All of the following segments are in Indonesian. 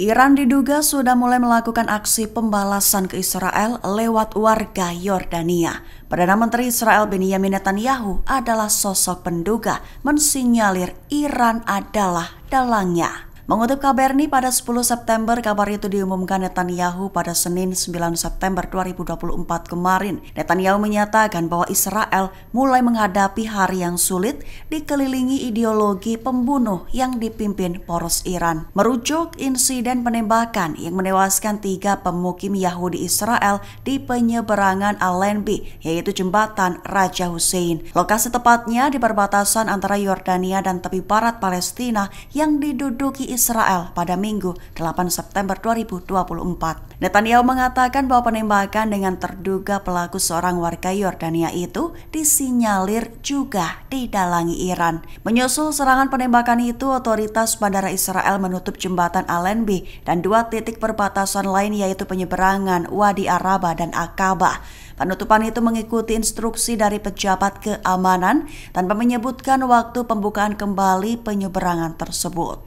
Iran diduga sudah mulai melakukan aksi pembalasan ke Israel lewat warga Yordania. Perdana Menteri Israel Benjamin Netanyahu adalah sosok penduga mensinyalir Iran adalah dalangnya. Mengutip KBRI pada 10 September, kabar itu diumumkan Netanyahu pada Senin 9 September 2024 kemarin. Netanyahu menyatakan bahwa Israel mulai menghadapi hari yang sulit dikelilingi ideologi pembunuh yang dipimpin poros Iran. Merujuk insiden penembakan yang menewaskan 3 pemukim Yahudi Israel di penyeberangan Allenby, yaitu jembatan Raja Hussein. Lokasi tepatnya di perbatasan antara Yordania dan tepi barat Palestina yang diduduki Israel pada Minggu 8 September 2024. Netanyahu mengatakan bahwa penembakan dengan terduga pelaku seorang warga Yordania itu disinyalir juga didalangi Iran. Menyusul serangan penembakan itu, otoritas bandara Israel menutup jembatan Allenby dan 2 titik perbatasan lain yaitu penyeberangan Wadi Araba dan Aqaba. Penutupan itu mengikuti instruksi dari pejabat keamanan tanpa menyebutkan waktu pembukaan kembali penyeberangan tersebut.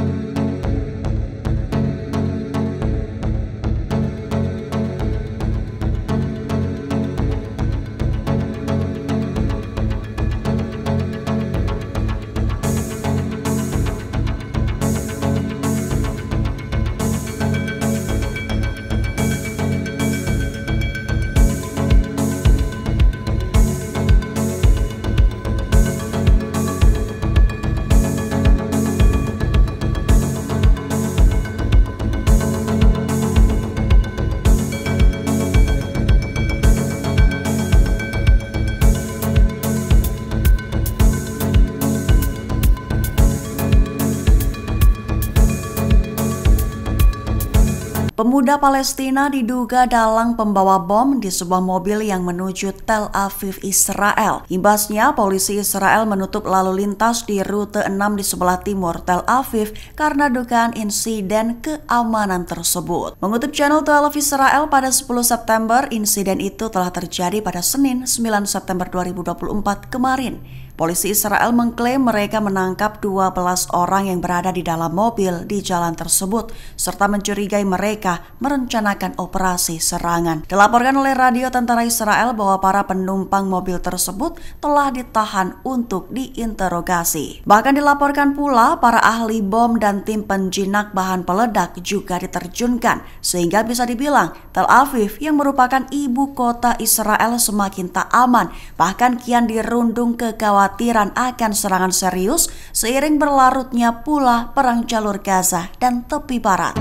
Pemuda Palestina diduga dalang pembawa bom di sebuah mobil yang menuju Tel Aviv, Israel. Imbasnya, polisi Israel menutup lalu lintas di rute 6 di sebelah timur Tel Aviv karena dugaan insiden keamanan tersebut. Mengutip channel 12 Israel pada 10 September, insiden itu telah terjadi pada Senin 9 September 2024 kemarin. Polisi Israel mengklaim mereka menangkap 12 orang yang berada di dalam mobil di jalan tersebut, serta mencurigai mereka merencanakan operasi serangan. Dilaporkan oleh radio tentara Israel bahwa para penumpang mobil tersebut telah ditahan untuk diinterogasi. Bahkan dilaporkan pula para ahli bom dan tim penjinak bahan peledak juga diterjunkan, sehingga bisa dibilang Tel Aviv yang merupakan ibu kota Israel semakin tak aman, bahkan kian dirundung kekhawatiran akan serangan serius seiring berlarutnya pula perang jalur Gaza dan tepi barat.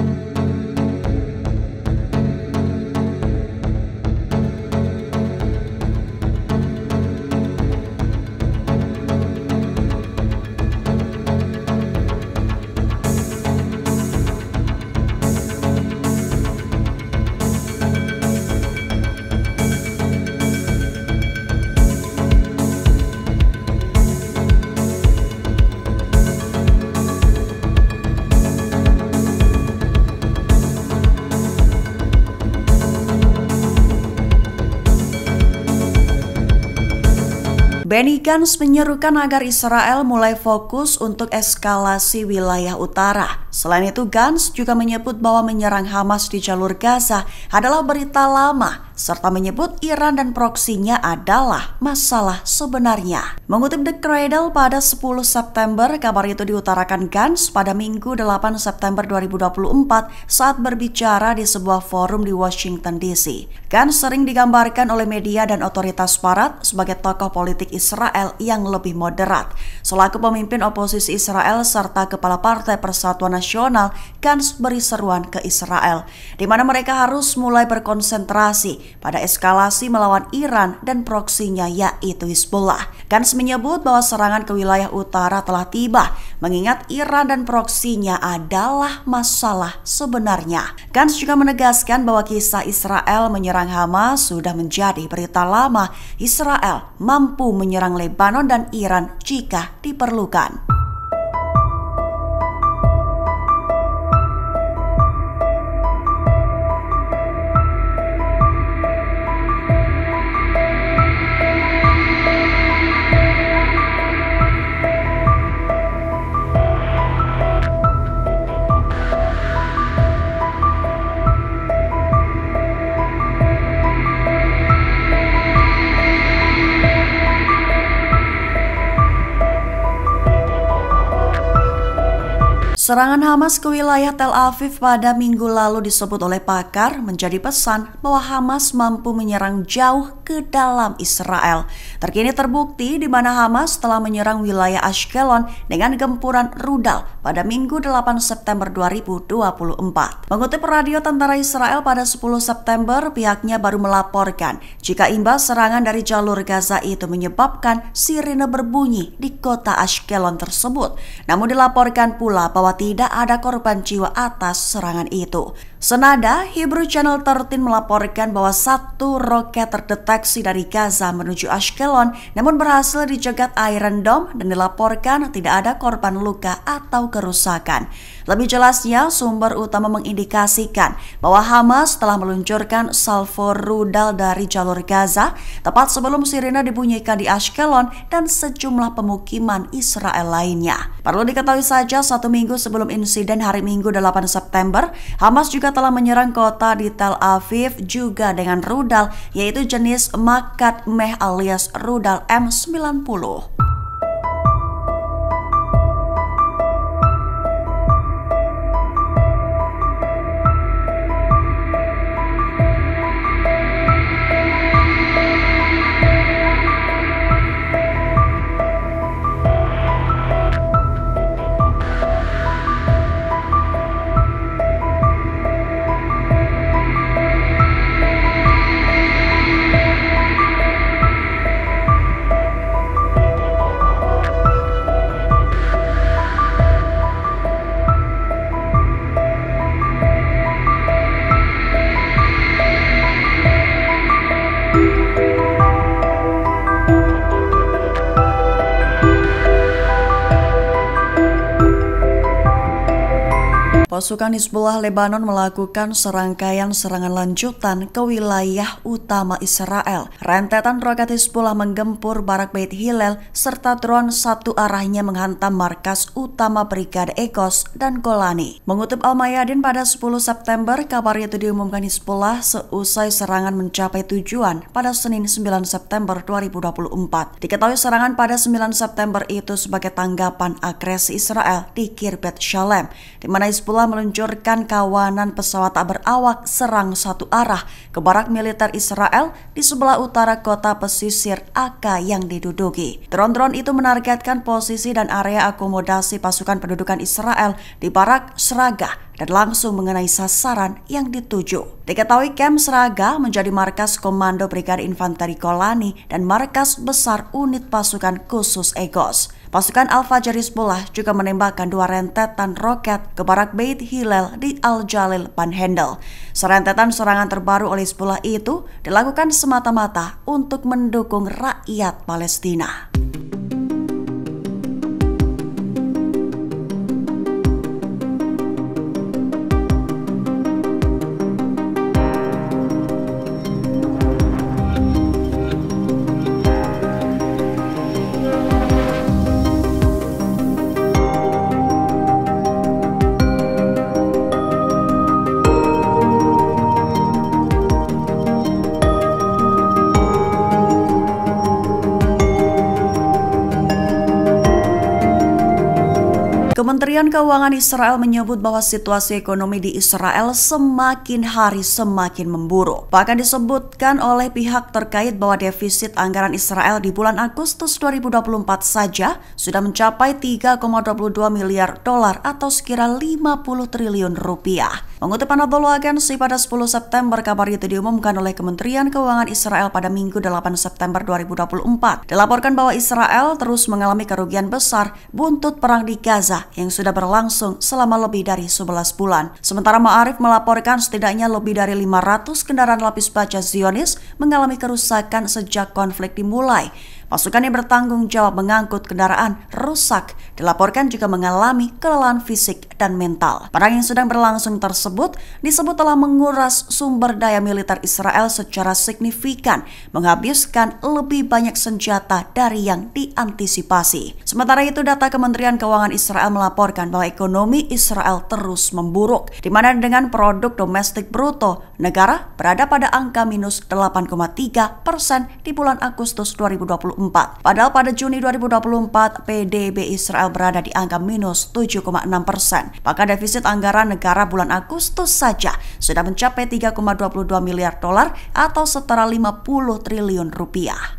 Benny Gantz menyerukan agar Israel mulai fokus untuk eskalasi wilayah utara. Selain itu, Gantz juga menyebut bahwa menyerang Hamas di jalur Gaza adalah berita lama, serta menyebut Iran dan proksinya adalah masalah sebenarnya. Mengutip The Cradle pada 10 September, kabar itu diutarakan Gantz pada Minggu 8 September 2024 saat berbicara di sebuah forum di Washington DC. Gantz sering digambarkan oleh media dan otoritas barat sebagai tokoh politik Israel yang lebih moderat. Selaku pemimpin oposisi Israel serta kepala Partai Persatuan Nasional, Gantz beri seruan ke Israel, di mana mereka harus mulai berkonsentrasi pada eskalasi melawan Iran dan proksinya yaitu Hizbullah. Gantz menyebut bahwa serangan ke wilayah utara telah tiba, mengingat Iran dan proksinya adalah masalah sebenarnya. Gantz juga menegaskan bahwa kisah Israel menyerang Hamas sudah menjadi berita lama. Israel mampu menyerang Lebanon dan Iran jika diperlukan. Serangan Hamas ke wilayah Tel Aviv pada minggu lalu disebut oleh pakar menjadi pesan bahwa Hamas mampu menyerang jauh ke dalam Israel. Terkini terbukti di mana Hamas telah menyerang wilayah Ashkelon dengan gempuran rudal pada Minggu 8 September 2024. Mengutip radio tentara Israel pada 10 September, pihaknya baru melaporkan jika imbas serangan dari jalur Gaza itu menyebabkan sirine berbunyi di kota Ashkelon tersebut. Namun dilaporkan pula bahwa tidak ada korban jiwa atas serangan itu. Senada, Hebrew Channel 13 melaporkan bahwa satu roket terdeteksi dari Gaza menuju Ashkelon namun berhasil dicegat Iron Dome dan dilaporkan tidak ada korban luka atau kerusakan. Lebih jelasnya, sumber utama mengindikasikan bahwa Hamas telah meluncurkan salvo rudal dari jalur Gaza tepat sebelum sirine dibunyikan di Ashkelon dan sejumlah pemukiman Israel lainnya. Perlu diketahui saja, 1 minggu sebelum insiden hari Minggu 8 September, Hamas juga telah menyerang kota di Tel Aviv juga dengan rudal, yaitu jenis Makat Meh alias rudal M90. Pasukan Hizbullah Lebanon melakukan serangkaian serangan lanjutan ke wilayah utama Israel. Rentetan roket Hizbullah menggempur Barak Beit Hillel serta drone satu arahnya menghantam markas utama Brigade Egos dan Golani. Mengutip Al-Mayadin pada 10 September, kabar itu diumumkan Hizbullah seusai serangan mencapai tujuan pada Senin 9 September 2024. Diketahui serangan pada 9 September itu sebagai tanggapan agresi Israel di Kiryat Shalem, di mana Hizbullah meluncurkan kawanan pesawat tak berawak serang satu arah ke barak militer Israel di sebelah utara kota pesisir Akka yang diduduki. Drone-drone itu menargetkan posisi dan area akomodasi pasukan pendudukan Israel di barak Sraga dan langsung mengenai sasaran yang dituju. Diketahui Camp Sraga menjadi markas Komando Brigade Infanteri Golani dan markas besar unit pasukan khusus Egos. Pasukan Al-Fajr Hizbullah juga menembakkan 2 rentetan roket ke Barak Beit Hillel di Al-Jalil Panhandle. Serentetan serangan terbaru oleh Hizbullah itu dilakukan semata-mata untuk mendukung rakyat Palestina. Kementerian Keuangan Israel menyebut bahwa situasi ekonomi di Israel semakin hari semakin memburuk. Bahkan disebutkan oleh pihak terkait bahwa defisit anggaran Israel di bulan Agustus 2024 saja sudah mencapai 3,22 miliar dolar atau sekira 50 triliun rupiah. Mengutip Anadolu Agency pada 10 September, kabar itu diumumkan oleh Kementerian Keuangan Israel pada Minggu 8 September 2024. Dilaporkan bahwa Israel terus mengalami kerugian besar buntut perang di Gaza yang sudah berlangsung selama lebih dari 11 bulan. Sementara Ma'arif melaporkan setidaknya lebih dari 500 kendaraan lapis baja Zionis mengalami kerusakan sejak konflik dimulai. Pasukan yang bertanggung jawab mengangkut kendaraan rusak dilaporkan juga mengalami kelelahan fisik dan mental. Perang yang sedang berlangsung tersebut disebut telah menguras sumber daya militer Israel secara signifikan, menghabiskan lebih banyak senjata dari yang diantisipasi. Sementara itu, data Kementerian Keuangan Israel melaporkan bahwa ekonomi Israel terus memburuk, di mana dengan produk domestik bruto negara berada pada angka minus 8,3% di bulan Agustus 2024 2024. Padahal pada Juni 2024, PDB Israel berada di angka minus 7,6%. Maka defisit anggaran negara bulan Agustus saja sudah mencapai 3,22 miliar dolar atau setara 50 triliun rupiah.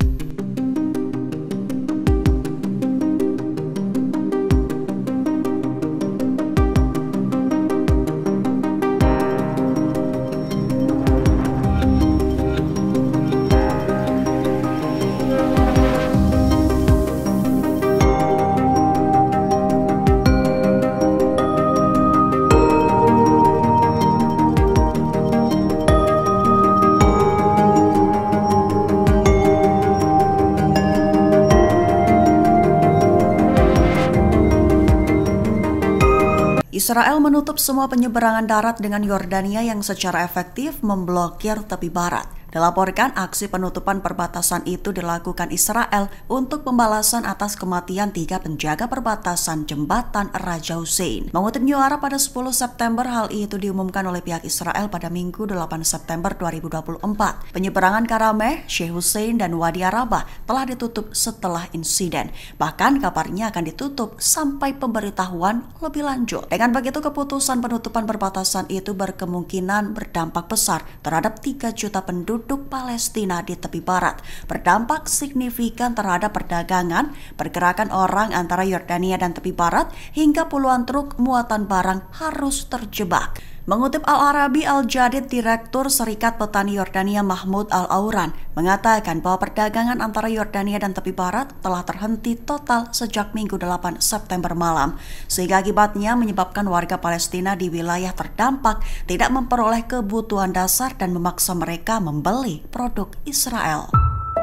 Israel menutup semua penyeberangan darat dengan Yordania yang secara efektif memblokir tepi barat. Dilaporkan aksi penutupan perbatasan itu dilakukan Israel untuk pembalasan atas kematian 3 penjaga perbatasan jembatan Raja Hussein. Mengutip New Arab pada 10 September, hal itu diumumkan oleh pihak Israel pada Minggu 8 September 2024. Penyeberangan Karameh, Sheikh Hussein, dan Wadi Arabah telah ditutup setelah insiden. Bahkan kabarnya akan ditutup sampai pemberitahuan lebih lanjut. Dengan begitu, keputusan penutupan perbatasan itu berkemungkinan berdampak besar terhadap 3 juta penduduk Palestina di tepi barat, berdampak signifikan terhadap perdagangan, pergerakan orang antara Yordania dan tepi barat, hingga puluhan truk muatan barang harus terjebak. Mengutip Al-Arabi Al-Jadid, Direktur Serikat Petani Yordania Mahmud Al-Auran mengatakan bahwa perdagangan antara Yordania dan tepi barat telah terhenti total sejak Minggu 8 September malam, sehingga akibatnya menyebabkan warga Palestina di wilayah terdampak tidak memperoleh kebutuhan dasar dan memaksa mereka membeli produk Israel.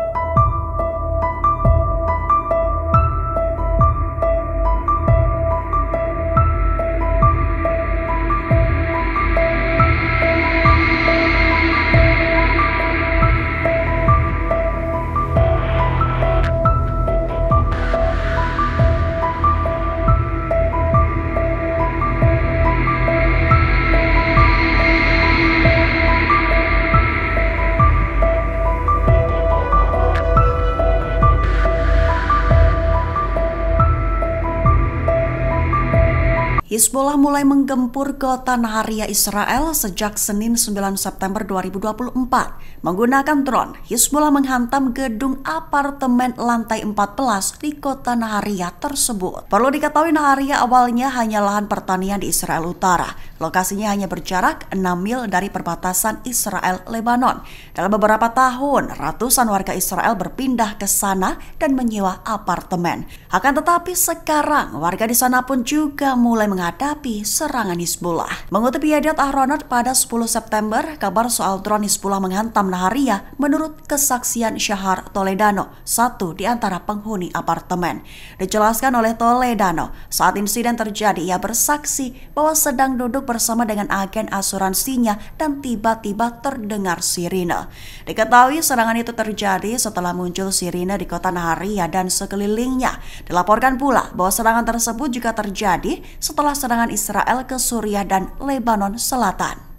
Hizbullah mulai menggempur kota Nahariya Israel sejak Senin 9 September 2024. Menggunakan drone, Hizbullah menghantam gedung apartemen lantai 14 di kota Nahariya tersebut. Perlu diketahui, Nahariya awalnya hanya lahan pertanian di Israel Utara. Lokasinya hanya berjarak 6 mil dari perbatasan Israel-Lebanon. Dalam beberapa tahun, ratusan warga Israel berpindah ke sana dan menyewa apartemen. Akan tetapi sekarang, warga di sana pun juga mulai menghadapi serangan Hizbullah. Mengutip Yediot Ahronot pada 10 September, kabar soal drone Hizbullah menghantam Nahariya menurut kesaksian Shahar Toledano, satu di antara penghuni apartemen. Dijelaskan oleh Toledano, saat insiden terjadi ia bersaksi bahwa sedang duduk bersama dengan agen asuransinya dan tiba-tiba terdengar sirine. Diketahui serangan itu terjadi setelah muncul sirine di kota Nahariya dan sekelilingnya. Dilaporkan pula bahwa serangan tersebut juga terjadi setelah serangan Israel ke Suriah dan Lebanon Selatan.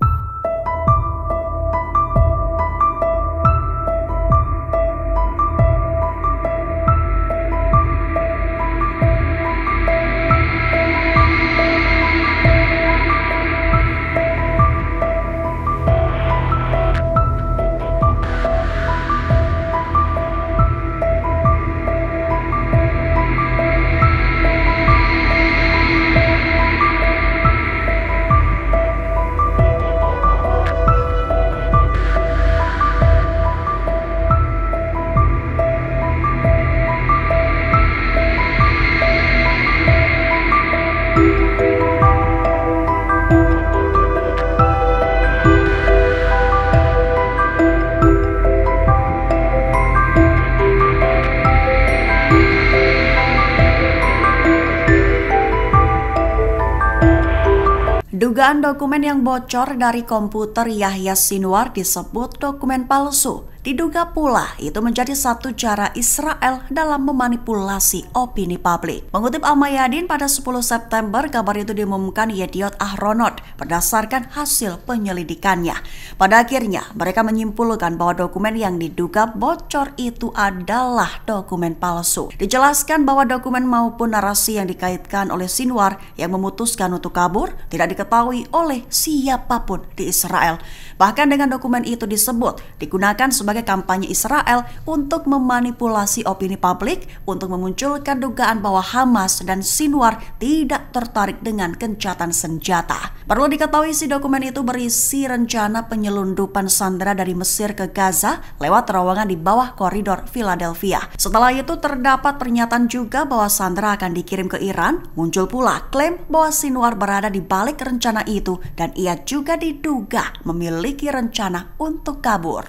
Dugaan dokumen yang bocor dari komputer Yahya Sinwar disebut dokumen palsu. Diduga pula itu menjadi satu cara Israel dalam memanipulasi opini publik. Mengutip Al-Mayadin, pada 10 September kabar itu diumumkan Yediot Ahronot berdasarkan hasil penyelidikannya. Pada akhirnya mereka menyimpulkan bahwa dokumen yang diduga bocor itu adalah dokumen palsu. Dijelaskan bahwa dokumen maupun narasi yang dikaitkan oleh Sinwar yang memutuskan untuk kabur tidak diketahui oleh siapapun di Israel. Bahkan dengan dokumen itu disebut digunakan sebagai kampanye Israel untuk memanipulasi opini publik untuk memunculkan dugaan bahwa Hamas dan Sinwar tidak tertarik dengan gencatan senjata. Perlu diketahui isi dokumen itu berisi rencana penyelundupan sandera dari Mesir ke Gaza lewat terowongan di bawah koridor Philadelphia. Setelah itu terdapat pernyataan juga bahwa sandera akan dikirim ke Iran. Muncul pula klaim bahwa Sinwar berada di balik rencana itu dan ia juga diduga memiliki rencana untuk kabur.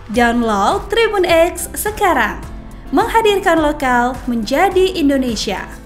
Download Tribun X sekarang, menghadirkan lokal menjadi Indonesia.